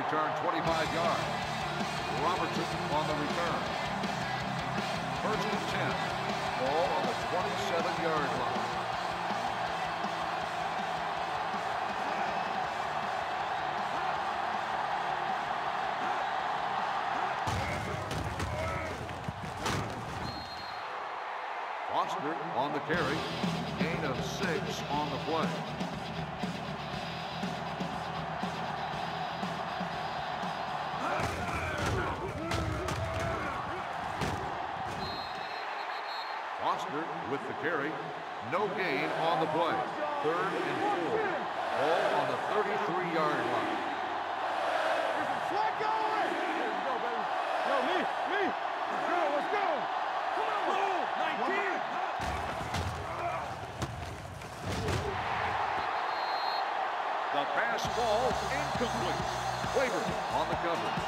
return 25 yards. Robertson on the return. First and 10. Ball on the 27-yard line. Foster on the carry. Gain of 6 on the play. Foster with the carry. No gain on the play. 3rd and 4. Ball on the 33-yard line. Let's go, baby. Yo, me. Let's go. Come on. 19. The pass falls incomplete. Waverly on the coverage.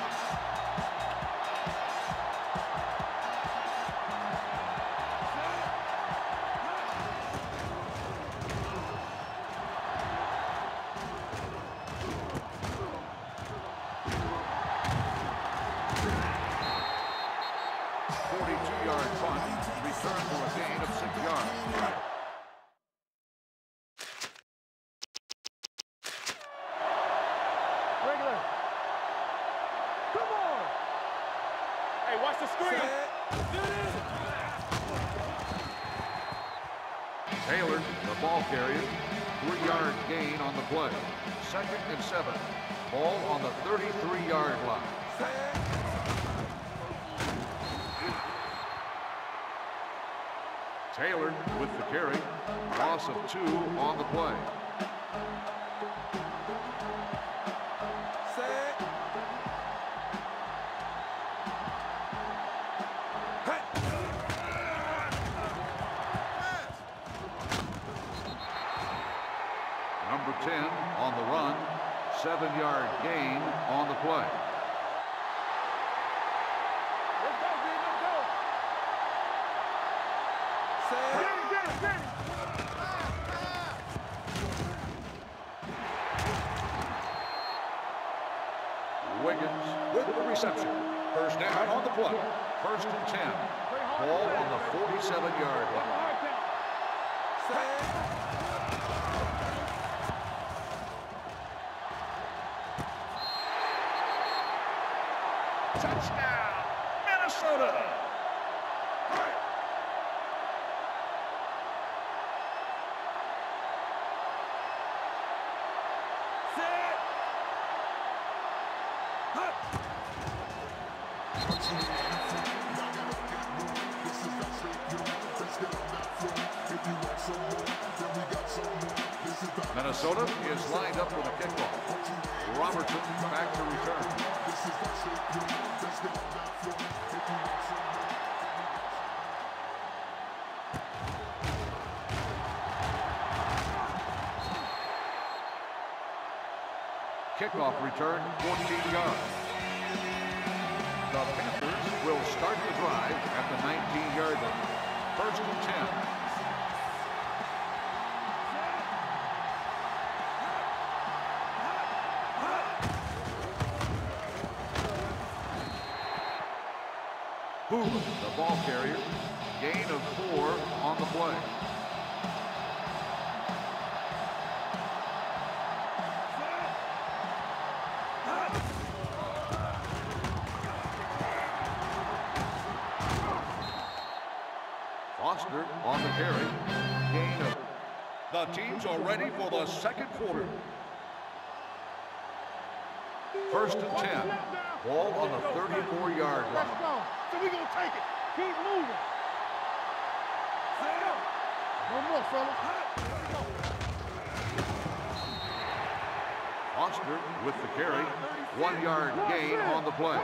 Return for a gain of 6 yards. Regular. Come on. Hey, watch the screen. Taylor, the ball carrier. 3-yard gain on the play. 2nd and 7. Ball on the 33-yard line. Taylor with the carry. Loss of 2 on the play. Number 10 on the run. 7-yard gain on the play. Wiggins with the reception. First down on the play. 1st and 10. Ball on the 47-yard line. Touchdown, Minnesota! Minnesota is lined up for the kickoff. Robertson back to return. Kickoff return, 14 yards. The Panthers will start the drive at the 19-yard line. 1st and 10. Hoover, the ball carrier. Gain of 4 on the play. Foster on the carry. Gain of... The teams are ready for the 2nd quarter. 1st and 10. Ball on the 34-yard line. Let's go. So we're going to take it. Keep moving. One more, fellas. Foster with the carry. 1-yard gain on the play.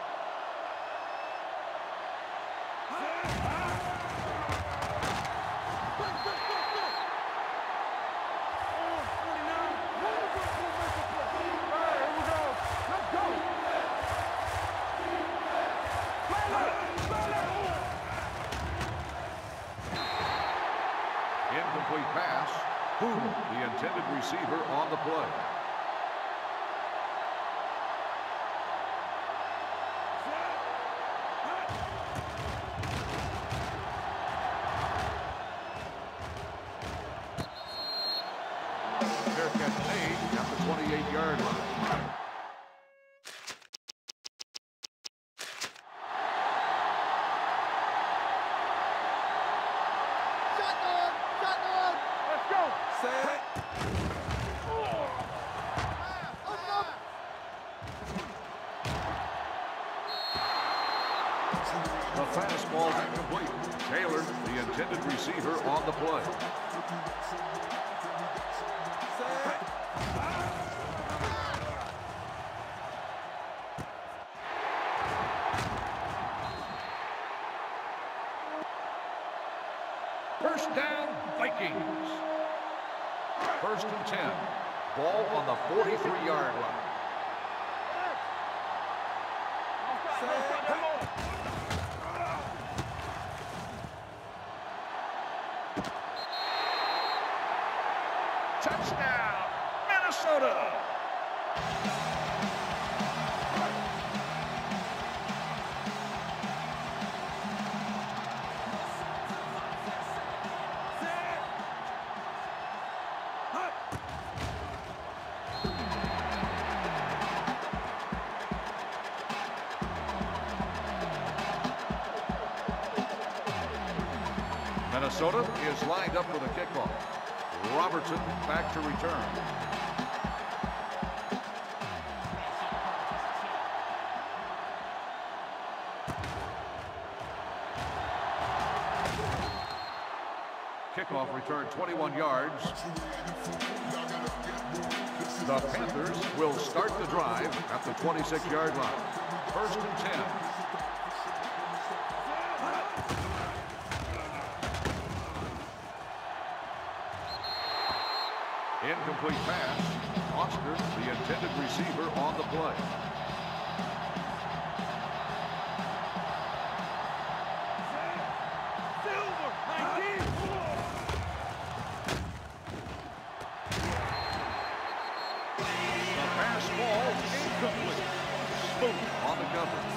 Incomplete pass. Hoover, the intended receiver, on the play. The fastball is incomplete. Taylor, the intended receiver, on the play. First down, Vikings. First and 10. Ball on the 43-yard line. Touchdown, Minnesota! Minnesota is lined up for the kickoff. Robertson back to return. Kickoff return 21 yards. The Panthers will start the drive at the 26-yard line. First and 10. Incomplete pass. Oscar, the intended receiver, on the play. Silver, 19. The pass ball incomplete. Spoon on the cover.